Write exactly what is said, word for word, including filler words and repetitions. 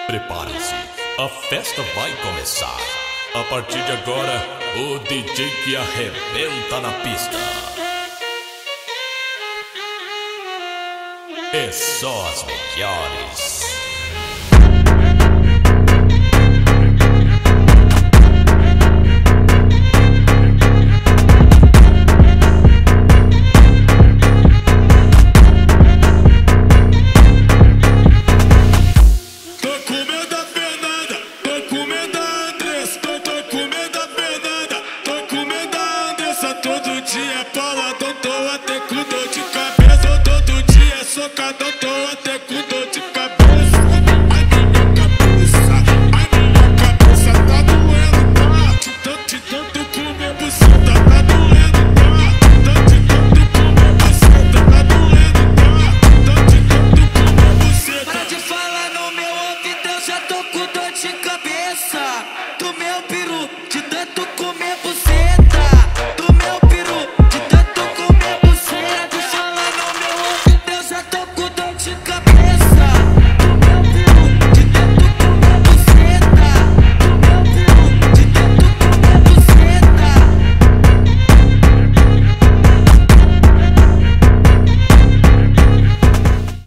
Prepare-se, a festa vai começar. A partir de agora, o D J que arrebenta na pista. É só as melhores. Todo dia paladão, tô até com dor de cabeça. Todo dia socadão, tô até